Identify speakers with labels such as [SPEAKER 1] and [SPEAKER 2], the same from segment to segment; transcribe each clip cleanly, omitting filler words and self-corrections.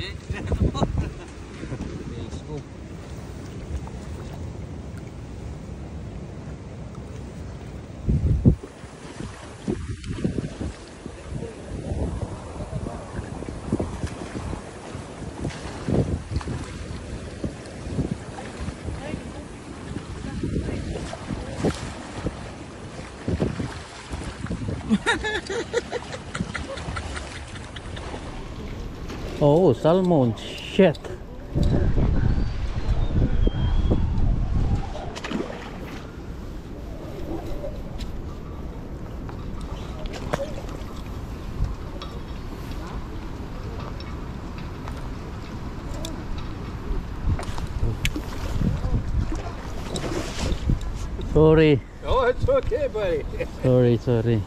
[SPEAKER 1] Let's go. Oh, salmon. Shit. Sorry.
[SPEAKER 2] Oh, it's okay, buddy.
[SPEAKER 1] Sorry.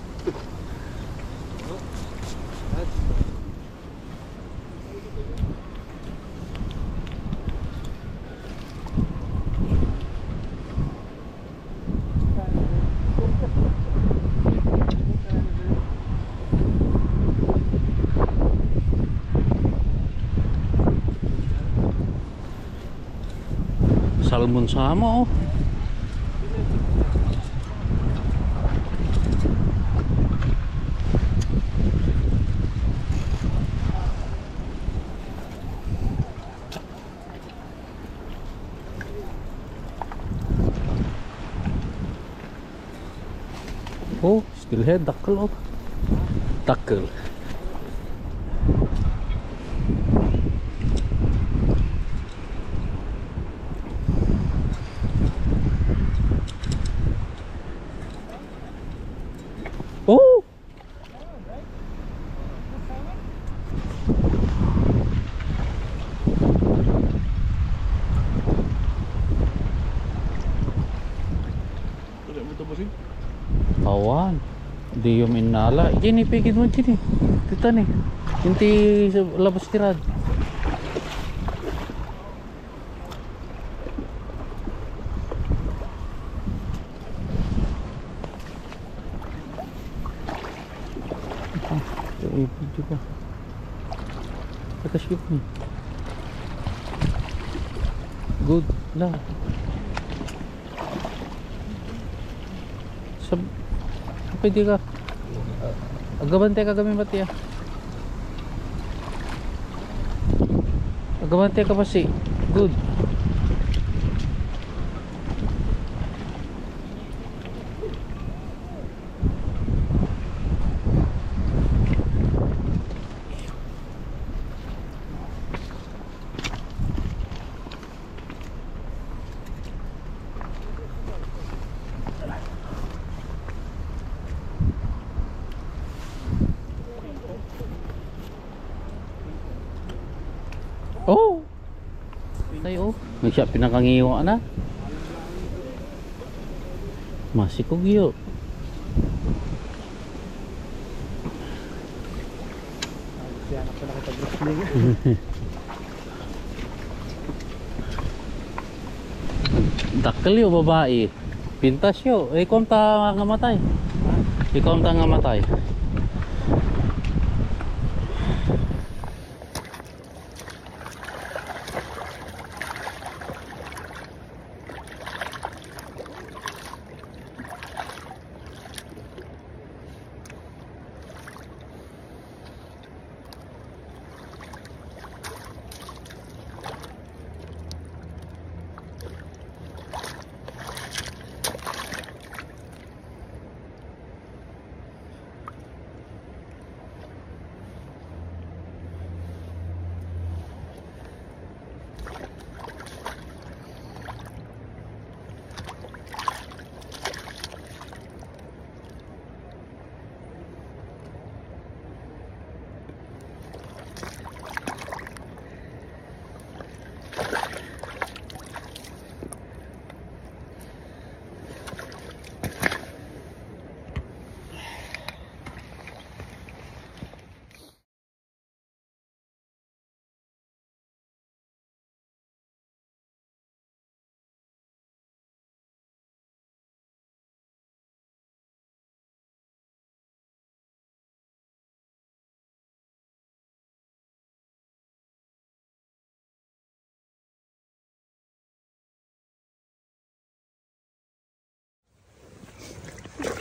[SPEAKER 1] Salmon sama oh. Oh, steelhead, dakkel oh. Dakkel. Oh! Awan. Di yung inala. Gini, pigid mo gini. Tita ni. Hindi labas tirad. Ipin juga. Atas ipin. Good lah. Pwede ka. Agabante ka kami mati ya. Agabante ka pa si. Good. Oh! Tayo oh. May siya pinakangiwa na. Masikog yun. Dakkel yun babae. Pintas yun. Ikaw ta nga matay. Ikaw ta nga matay.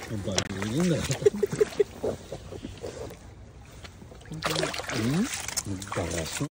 [SPEAKER 1] Mabalingin na. Nagdaraso.